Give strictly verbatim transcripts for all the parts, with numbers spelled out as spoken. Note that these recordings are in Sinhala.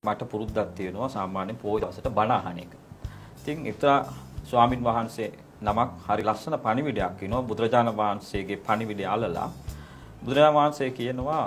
මට පුරුද්දක් තියෙනවා සාමාන්‍යයෙන් පොයි දවසට බණ අහන එක. ඉතින් එක්තරා ස්වාමින් වහන්සේ නමක් හරි ලස්සන පණිවිඩයක් කියනවා බුදුරජාණන් වහන්සේගේ පණිවිඩය අල්ලලා බුදුරජාණන් වහන්සේ කියනවා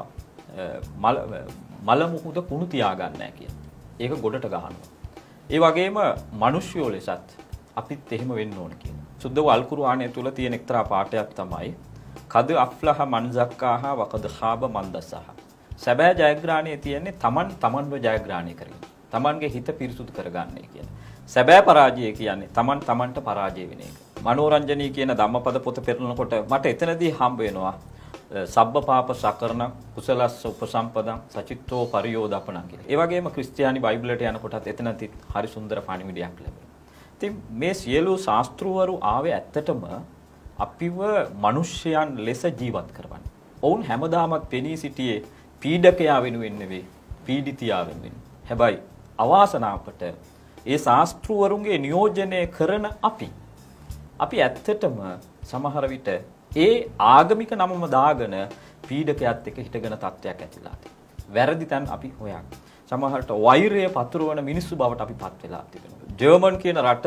මල මල මුහුද කුණු තියාගන්න නැහැ කියලා. ඒක ගොඩට ගහනවා. ඒ වගේම මිනිස්යෝ ලෙසත් අපිත් එහෙම වෙන්න ඕන කියනවා. සුද්ධ අල් කුර්ආනය තුල තියෙන එක්තරා පාඩයක් තමයි කද අෆ්ලහ මන් සක්කාහ වකද ખાබ මන් දසහ. සැබෑ ජයග්‍රහණය තියෙන්නේ Taman Tamanව ජයග්‍රහණය කරගෙන. Tamanගේ හිත පිරිසුදු කරගන්නයි කියන්නේ. සැබෑ පරාජය කියන්නේ Taman Tamanට පරාජය වෙන එක. මනෝරංජනී කියන ධම්මපද පොත පෙරලනකොට මට එතනදී හම්බ වෙනවා සබ්බ පාප සකරණ කුසලස්ස උපසම්පදං සචිත්තෝ පරියෝදපණං කියලා. ඒ වගේම ක්‍රිස්තියානි බයිබලයට යනකොටත් එතනත් හරි සුන්දර පණිවිඩයක් ලැබෙනවා. ඉතින් මේ සියලු ශාස්ත්‍රවරු ආවේ ඇත්තටම අපිව මිනිස්යන් ලෙස ජීවත් කරවන්න. ඔවුන් හැමදාමත් පෙනී සිටියේ පීඩකයා වෙනුවෙන් නෙවෙයි පීඩිතයා වෙනුවෙන්. හැබැයි අවාසනාවකට ඒ ශාස්ත්‍රවරුන්ගේ නියෝජනය කරන අපි අපි ඇත්තටම සමහර විට ඒ ආගමික නමම දාගෙන පීඩකයාත් එක්ක හිටගෙන තත්ත්වයක් ඇතිලා තියෙනවා. වැරදි තැන් අපි හොයන්. සමහරට වෛරය පතුරවන මිනිස්සු බවට අපි පත් වෙලා තිබෙනවා. ජර්මන් කියන රට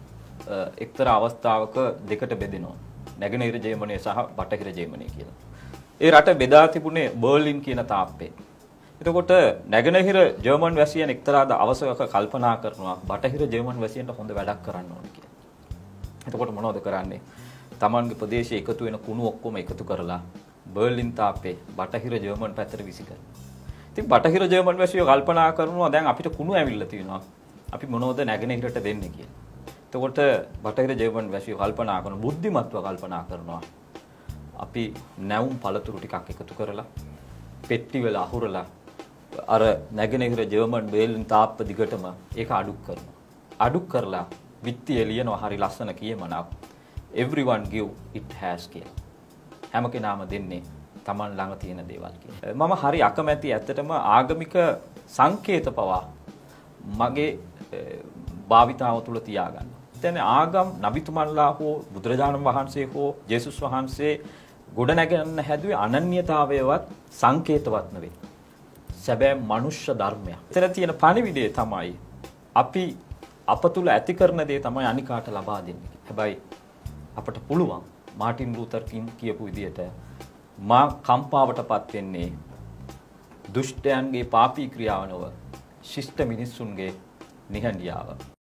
එක්තරා අවස්ථාවක දෙකට බෙදෙනවා. නැගෙනහිර ජර්මනිය සහ බටහිර ජර්මනිය කියලා. ඒ රට බෙදා තිබුණේ බර්ලින් කියන තාප්පේ. එතකොට නැගෙනහිර ජර්මන් වැසියන් එක්තරා අවසරයක කල්පනා කරනවා බටහිර ජර්මන් වැසියන්ට හොඳ වැඩක් කරන්න ඕන කියලා. එතකොට මොනවද කරන්නේ? තමන්ගේ ප්‍රදේශයේ එකතු වෙන කුණු ඔක්කොම එකතු කරලා බර්ලින් තාප්පේ බටහිර ජර්මන් පැත්තට විසි කරනවා. ඉතින් බටහිර ජර්මන් වැසියෝ කල්පනා කරනවා දැන් අපිට කුණු ඇවිල්ලා තියෙනවා. අපි මොනවද නැගෙනහිරට දෙන්නේ කියලා. එතකොට බටහිර ජර්මන් වැසියෝ කල්පනා කරන බුද්ධිමත්ව කල්පනා කරනවා. අපි නැවුම් පළතුරු ටිකක් එකතු කරලා පෙට්ටි වල අහුරලා අර නැගෙනහිර ජර්මන් බර්ලින් තාප්ප දිගටම ඒක අඩුක් කරනවා. අඩුක් කරලා විත්තිය ලියනවා හරි ලස්සන කියමනක්. everyone give it has කියලා. හැම කෙනාම දෙන්නේ Taman ළඟ තියෙන දේවල් කියලා. මම හරි අකමැති ඇත්තටම ආගමික සංකේත පවා මගේ භාවිතාව තුළ තියාගන්න. දැන් ආගම් නබිතුමන්ලා හෝ බුදුරජාණන් වහන්සේ හෝ ජේසුස් වහන්සේ ගොඩනැගන්න හැදුවේ අනන්‍යතාවයවත් සංකේතවත් නෙවෙයි. සැබෑ මනුෂ්‍ය ධර්මයක්. එතන තියෙන පණිවිඩය තමයි අපි අප තුළ ඇති කරන දේ තමයි අනිකාට ලබා දෙන්නේ. හැබැයි අපට පුළුවන් මාටින් ලූතර් කිං කියපු විදිහට මා කම්පාවටපත් වෙන්නේ දුෂ්ටයන්ගේ පාපී ක්‍රියාව නොව ශිෂ්ට මිනිසුන්ගේ නිහඬියාව.